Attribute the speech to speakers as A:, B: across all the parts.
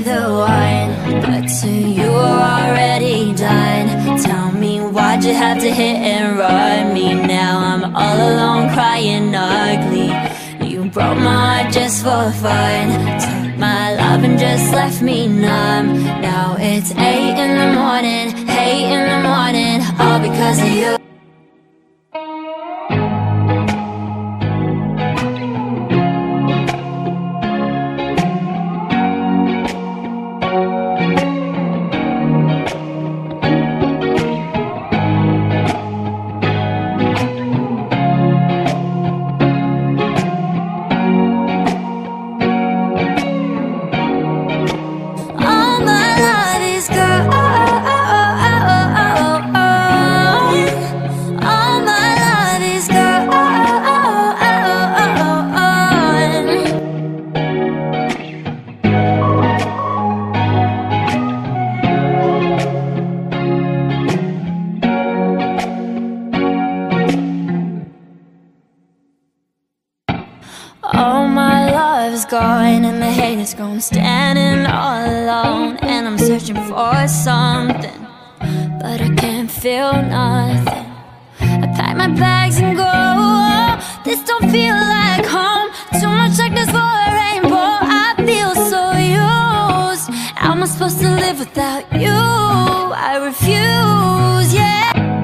A: the wine, but to you are already done. Tell me, why'd you have to hit and run me? Now I'm all alone crying ugly. You broke my heart just for fun, took my love and just left me numb. Now it's 8 in the morning, 8 in the morning, all because of you. All my love is gone and the hate is gone, standing all alone. And I'm searching for something, but I can't feel nothing. I pack my bags and go, this don't feel like home. Too much darkness for a rainbow, I feel so used. How am I supposed to live without you? I refuse, yeah.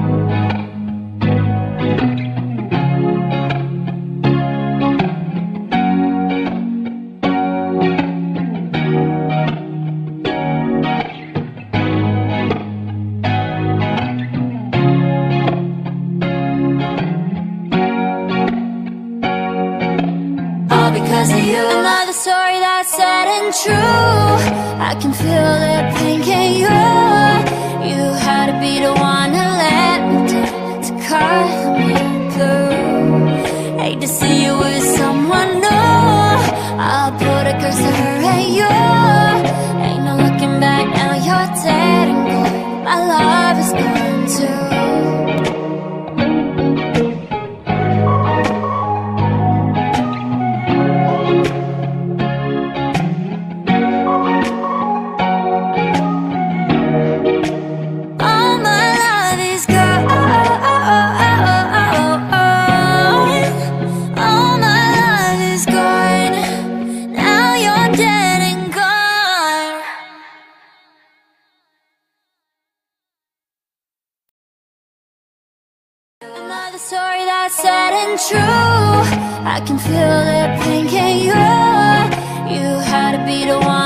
A: Because of you. Another story that's sad and true. I can feel the pain, can you? You had to be the one to let me down, to cut me through. Hate to see you with someone new. I'll put a curse to her and you. Ain't no looking back, now you're dead and gone. My love is gone too. Another story that's sad and true. I can feel the pain, can you? You had to be the one